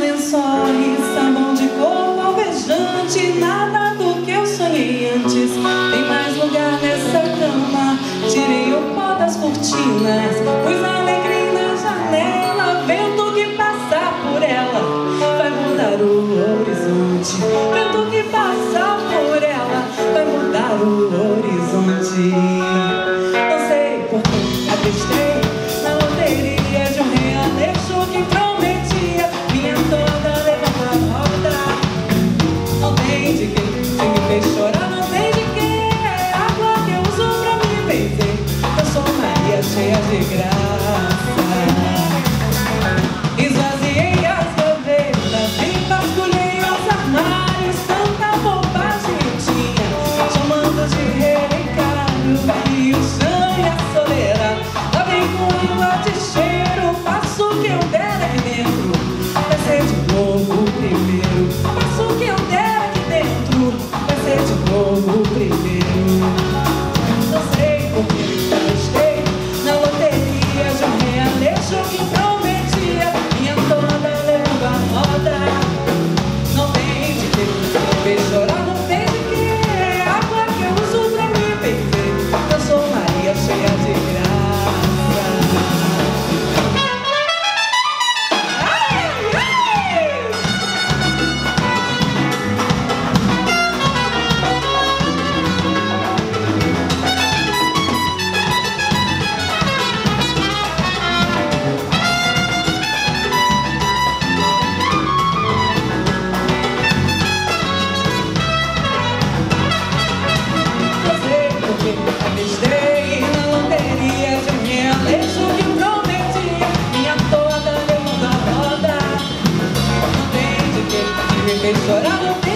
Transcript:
lençóis, sabão de corpo alvejante, nada do que eu sonhei antes. Tem mais lugar nessa cama, tirei o pó das cortinas, pus a alegria na janela, vento que passar por ela vai mudar o horizonte. Vento que passar por ela vai mudar o horizonte. Não sei por que acreditei na loteria de um realejo que prometia vinha toda levando a roda. Não tem de quem me fez chorar, não tem de quem é água que eu uso pra me benzer. Eu sou Maria cheia de graça. Esvaziei as gavetas e vasculhei os armários, tanta bobagem eu tinha, chamando de relicário e o chão e a soleira. Lavei com água de cheiro, faço o que eu der aqui dentro, vai ser de novo o primeiro. Faço o que eu der aqui dentro, vai ser de novo o primeiro. Não sei por que gostei na loteria de um realejo que prometia vinha toda levando a roda. Não tem de que me fez chorar, não tem de que é água que eu uso pra me benzer. Eu sou Maria cheia de graça. Acreditei na loteria de um realejo que prometia minha toda levando a roda. Não tem de que me fez chorar, não tem